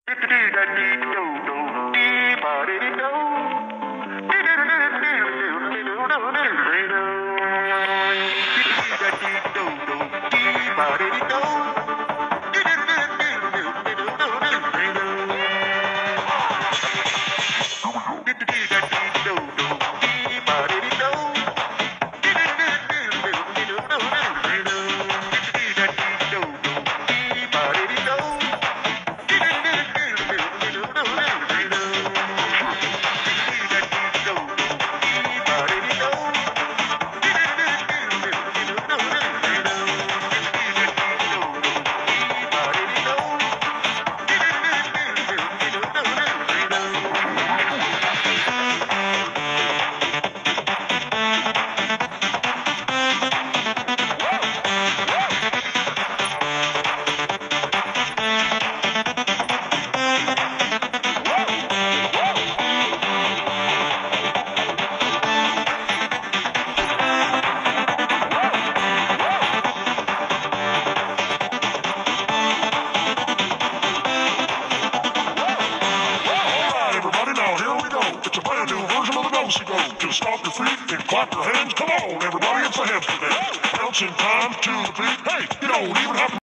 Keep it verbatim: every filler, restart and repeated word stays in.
To stomp your feet and clap your hands. Come on, everybody, it's a hamster dance. Bouncing time to the beat. Hey, you don't even have to